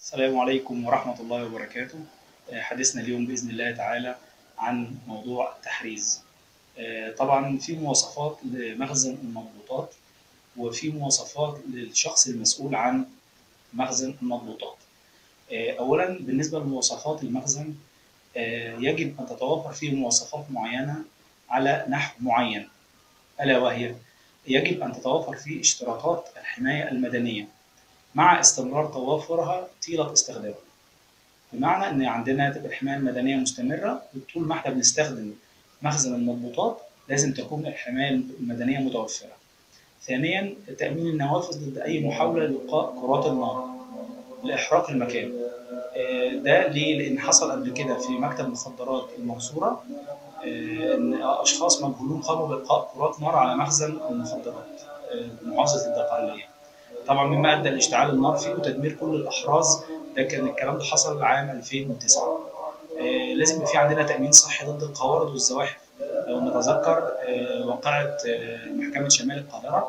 السلام عليكم ورحمة الله وبركاته. حديثنا اليوم بإذن الله تعالى عن موضوع التحريز. طبعا في مواصفات لمخزن المضبوطات وفي مواصفات للشخص المسؤول عن مخزن المضبوطات. أولا بالنسبة لمواصفات المخزن، يجب أن تتوفر فيه مواصفات معينة على نحو معين، ألا وهي يجب أن تتوفر فيه اشتراطات الحماية المدنية مع استمرار توافرها طيلة استخدامه. بمعنى ان عندنا تبقى الحمايه المدنيه مستمره، وطول ما احنا بنستخدم مخزن المضبوطات لازم تكون الحمايه المدنيه متوفره. ثانيا تامين النوافذ ضد اي محاوله لالقاء كرات النار لاحراق المكان. ده ليه؟ لان حصل قبل كده في مكتب مخدرات المنصوره ان اشخاص مجهولون قاموا بالقاء كرات نار على مخزن المخدرات بمحافظه الدقهليه. طبعا مما ادى لاشتعال النار فيه وتدمير كل الاحراز. ده كان الكلام ده حصل عام 2009. لازم يبقى في عندنا تامين صحي ضد القوارض والزواحف. لو نتذكر واقعه محكمه شمال القاهره،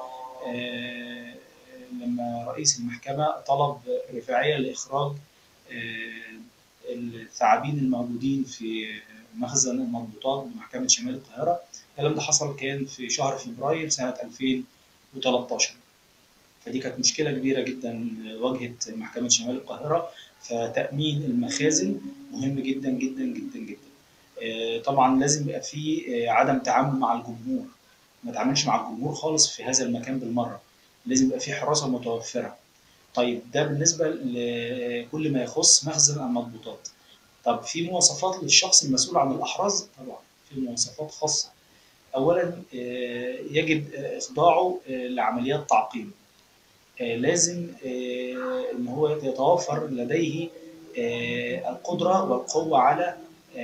لما رئيس المحكمه طلب رفاعيه لاخراج الثعابين الموجودين في مخزن المضبوطات بمحكمه شمال القاهره. الكلام ده حصل كان في شهر فبراير سنه 2013. فدي كانت مشكله كبيره جدا واجهت محكمه شمال القاهره. فتامين المخازن مهم جدا جدا جدا جدا. طبعا لازم يبقى في عدم تعامل مع الجمهور، ما تعاملش مع الجمهور خالص في هذا المكان بالمره. لازم يبقى في حراسه متوفره. طيب ده بالنسبه لكل ما يخص مخزن المضبوطات. طب في مواصفات للشخص المسؤول عن الاحراز؟ طبعا في مواصفات خاصه. اولا يجب اخضاعه لعمليات تعقيم. لازم ان هو يتوفر لديه القدره والقوه على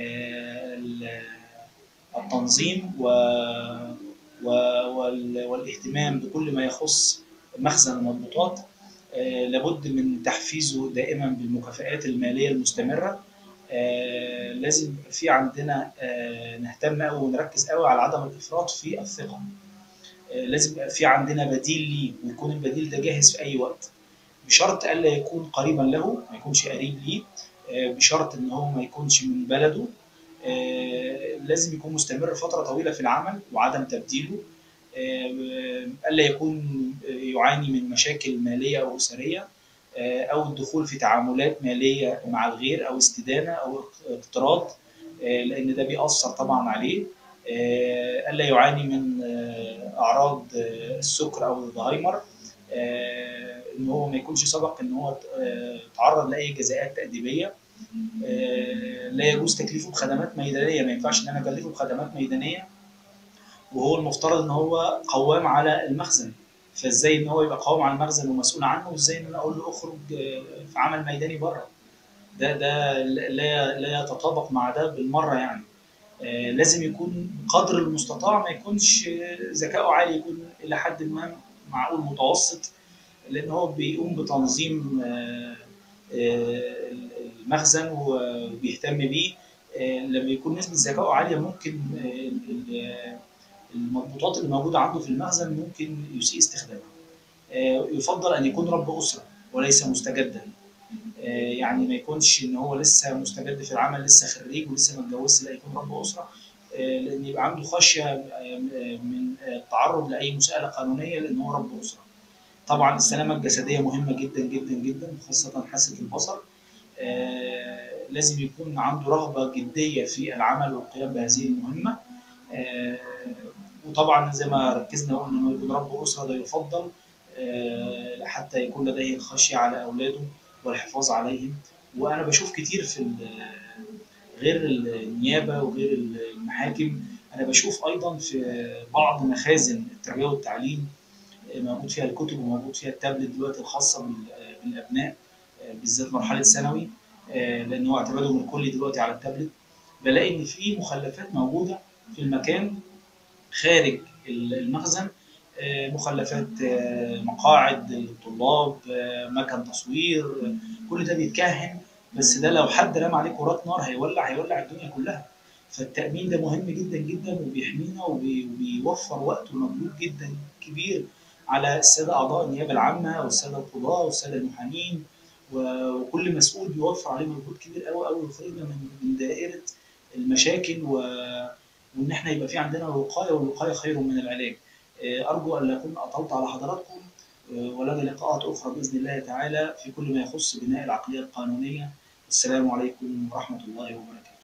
التنظيم والاهتمام بكل ما يخص مخزن المضبوطات. لابد من تحفيزه دائما بالمكافآت الماليه المستمره. لازم في عندنا نهتم قوي ونركز قوي على عدم الافراط في الثقه. لازم يبقى في عندنا بديل ليه، ويكون البديل ده جاهز في اي وقت، بشرط الا يكون قريبا له، ما يكونش قريب ليه، بشرط ان هو ما يكونش من بلده. لازم يكون مستمر فتره طويله في العمل وعدم تبديله. الا يكون يعاني من مشاكل ماليه او اسريه، او الدخول في تعاملات ماليه مع الغير او استدانه او اقتراض، لان ده بيأثر طبعا عليه. الا يعاني من اعراض السكر او الزهايمر. ان هو ما يكونش سبق ان هو تعرض لاي جزاءات تاديبيه. لا يجوز تكليفه بخدمات ميدانيه، ما ينفعش ان انا اكلفه بخدمات ميدانيه وهو المفترض ان هو قوام على المخزن. فازاي ان هو يبقى قوام على المخزن ومسؤول عنه، وازاي ان انا اقول له اخرج في عمل ميداني بره؟ ده لا يتطابق مع ده بالمره يعني. لازم يكون قدر المستطاع ما يكونش ذكائه عالي، يكون الى حد ما معقول متوسط، لان هو بيقوم بتنظيم المخزن وبيهتم بيه. لما يكون نسبه ذكائه عاليه ممكن المضبوطات اللي موجوده عنده في المخزن ممكن يسيء استخدامها. يفضل ان يكون رب اسره وليس مستجدا. يعني ما يكونش ان هو لسه مستجد في العمل، لسه خريج ولسه ما اتجوزش، لا يكون رب اسره. لان يبقى عنده خشيه من التعرض لاي مساءله قانونيه لان هو رب اسره. طبعا السلامه الجسديه مهمه جدا جدا جدا، خاصه حاسه البصر. لازم يكون عنده رغبه جديه في العمل والقيام بهذه المهمه. آه، وطبعا زي ما ركزنا وقلنا انه يكون رب اسره، ده يفضل حتى يكون لديه الخشيه على اولاده والحفاظ عليهم. وانا بشوف كتير في غير النيابه وغير المحاكم، انا بشوف ايضا في بعض مخازن التربيه والتعليم موجود فيها الكتب وموجود فيها التابلت دلوقتي الخاصه بالابناء، بالذات مرحله ثانوي، لان هو اعتمادهم الكلي دلوقتي على التابلت. بلاقي ان في مخلفات موجوده في المكان خارج المخزن. مخلفات مقاعد الطلاب، مكن تصوير، كل ده بيتكهن. بس ده لو حد رمى عليه كرات نار هيولع الدنيا كلها. فالتأمين ده مهم جدا جدا وبيحمينا وبيوفر وقت ومجهود جدا كبير على السادة أعضاء النيابة العامة والسادة القضاة والسادة المحامين وكل مسؤول بيوفر عليه مجهود كبير قوي قوي يخرجنا من دائره المشاكل، وان احنا يبقى في عندنا الوقايه، والوقايه خير من العلاج. ارجو ان لا اكون اطلت على حضراتكم، ولنا لقاءات اخرى باذن الله تعالى في كل ما يخص بناء العقليه القانونيه. السلام عليكم ورحمه الله وبركاته.